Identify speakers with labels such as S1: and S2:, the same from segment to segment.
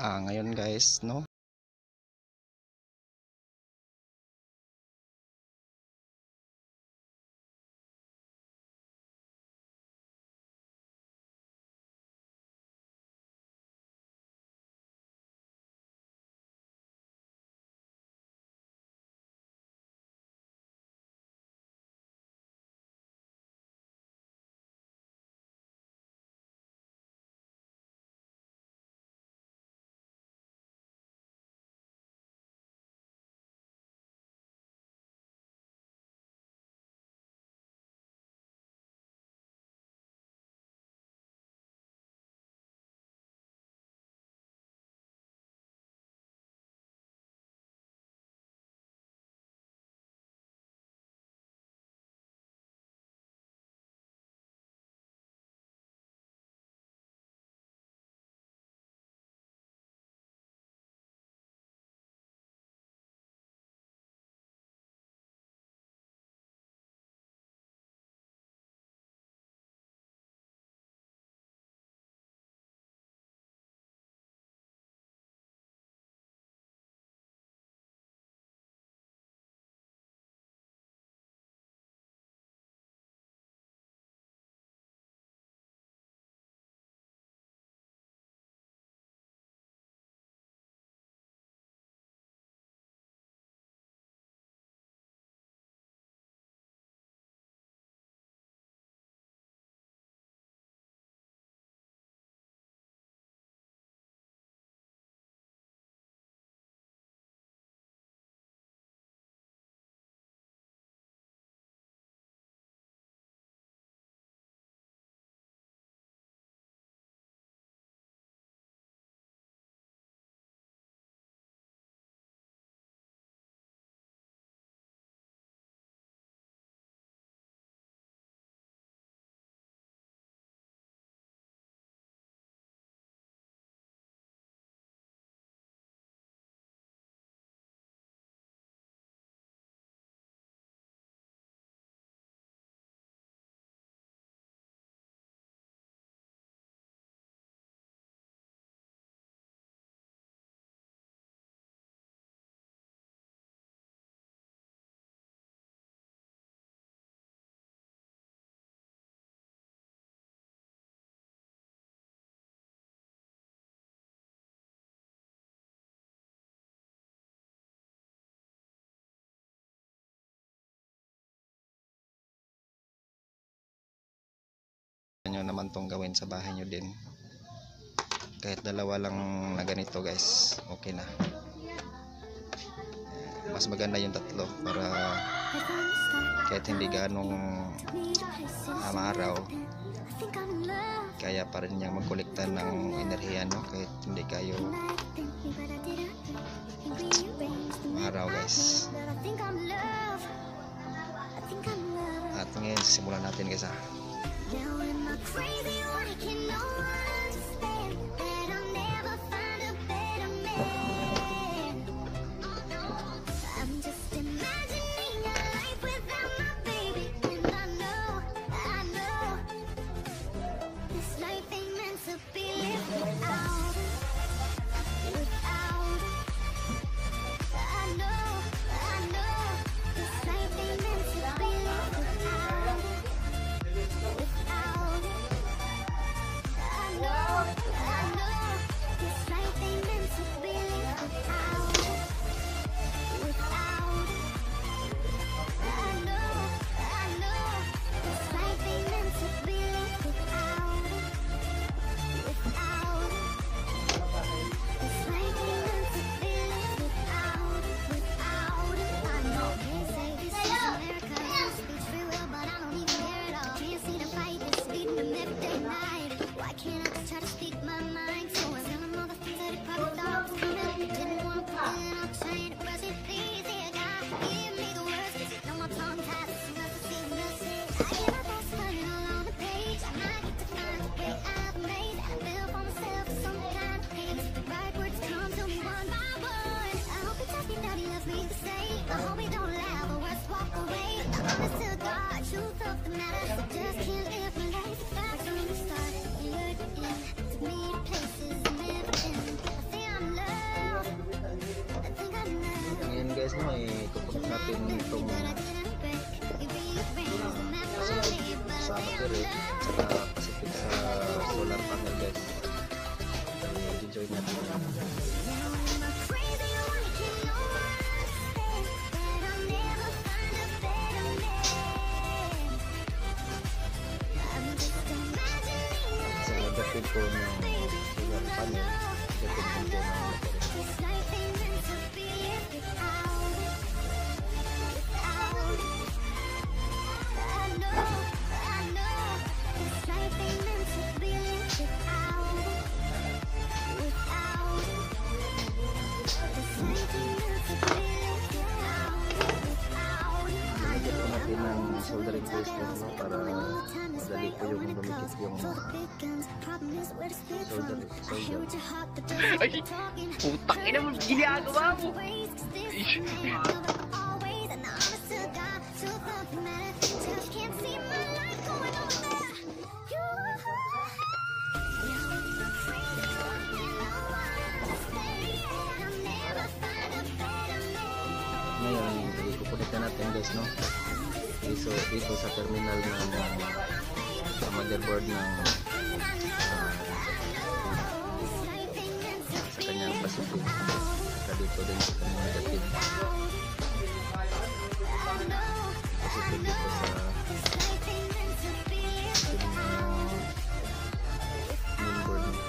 S1: Ngayon guys, no, nyo naman tong gawin sa bahay nyo din. Kahit dalawa lang na ganito guys, okay na. Mas maganda yung tatlo para kahit hindi ganong araw, kaya pa rin niyang magkolekta ng enerhiya, no? Kahit hindi kayo araw guys. At ngayon simulan natin guys ha. guys, no, itutunog natin itong sa battery saka Pacific sa solar panel guys. Enjoy natin. Sa gapin ko ng solar panel, gapin ko ng battery. Soldering bracelet mo para madali ko yung lumikit yung solder.
S2: Ay, putang ina mo, ginagawa mo.
S1: Ngayon, ikukulit na natin guys, no? Ito sa terminal ng motherboard ng sa kanyang Pacific, saka dito din sa kanyang negative Pacific dito sa mainboard niya.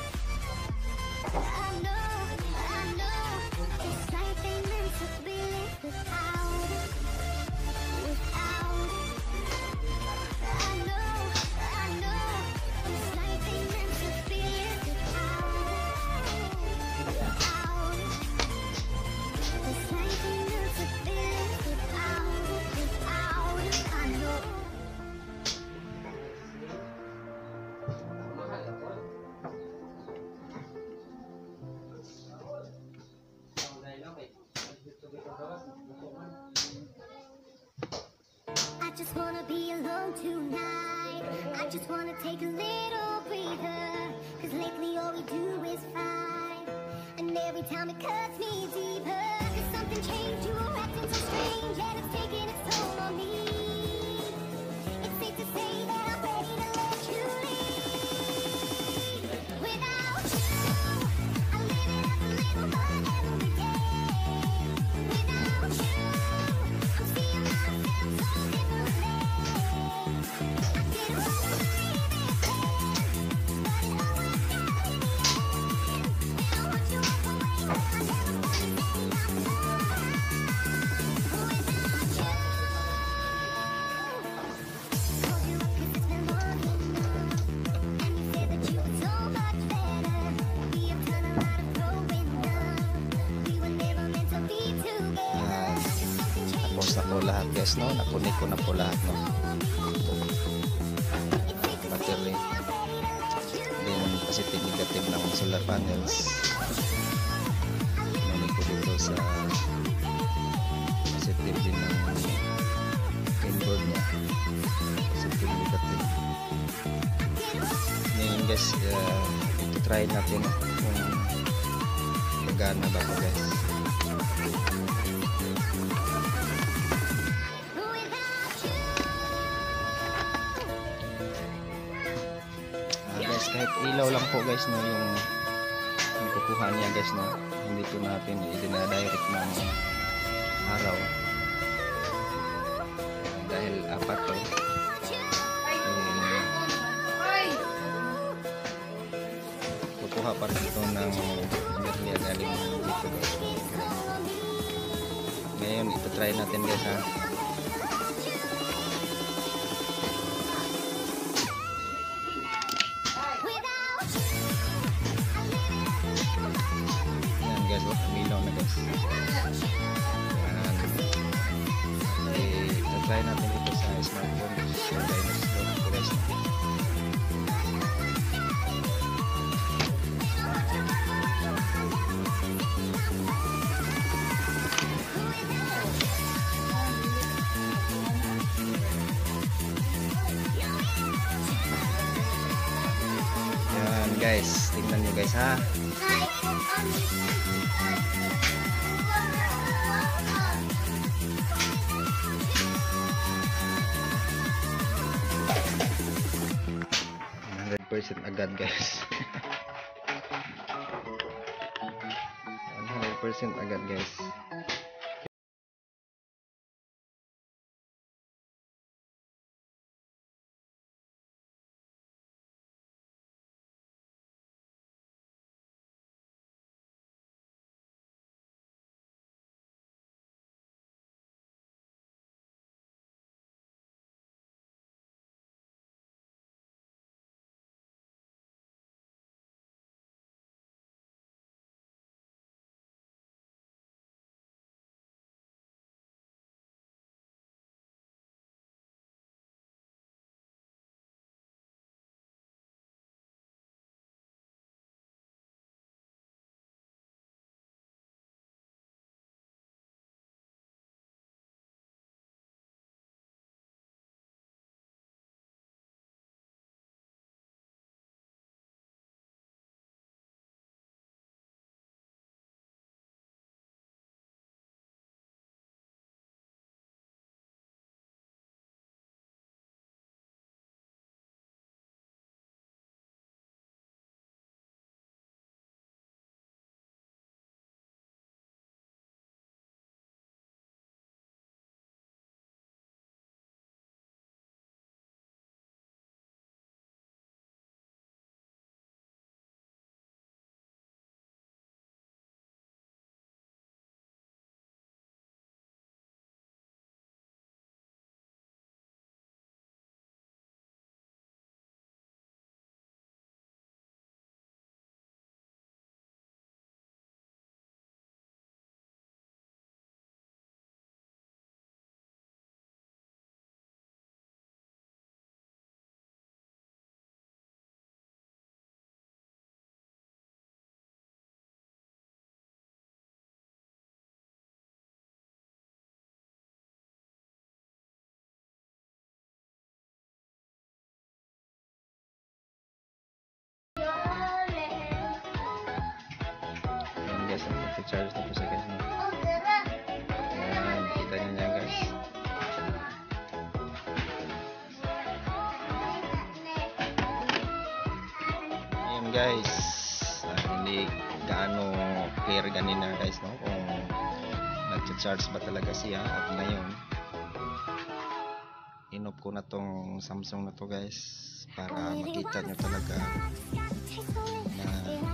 S3: I just wanna be alone tonight. I just wanna take a little breather. Cause lately all we do is fight. And every time it cuts me deeper. Cause something changed, you were acting so strange. And it's taking its toll on me. It's safe to say that I'm ready to let you leave. Without you, I live it as a little but every day. Without you, I'm seeing myself so differently. I didn't want to leave it there, but it all worked out in the end. And I want you walk away, I never wanna say I'm sorry. Without you, called you up 'cause it's been long enough, and you said that you were so much better. We have done a lot of growing up. We were never meant to be together. Something changed.
S1: Tapos na po lahat guys, no? Nakunik ko na po lahat, no? Battery, then positive negative ng solar panels. Nakunik ko dito sa positive din ng mainboard niya, positive negative. Ngayon guys, try natin kung magana ba ito guys. Guys, kahit ilaw lang po guys, no, yung kukuha niya guys, no, hindi po natin i-direct ng araw dahil apat to, kukuha pa rin ito ng enerhiya galing dito guys. Ngayon ito try natin guys, ha. Guys, umilaw na guys. Yan. Try natin ito sa smartphone. So, guys, yan guys, tingnan nyo guys, ha. 100% agad guys. 100% agad guys. Ayan guys, nag-charge na po siya guys. Ayan, kita niyo yan guys. Ayan guys, hindi gaano clear ganina guys, no, kung nag-charge ba talaga siya. At ngayon inop ko na tong Samsung na to guys, para makita nyo talaga na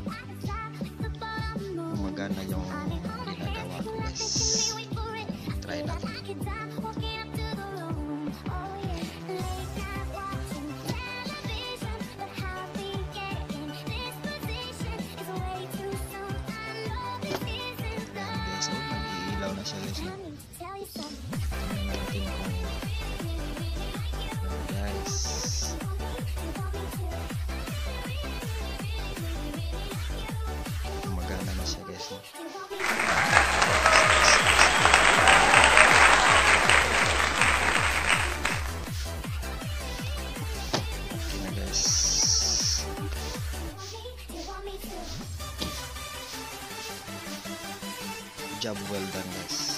S1: gumagana yung ginagawa ko guys. Try natin. So, nag-iilaw na siya guys. Tingnan natin kung guys. Gumagana na siya guys. Okay na guys. Job well done guys.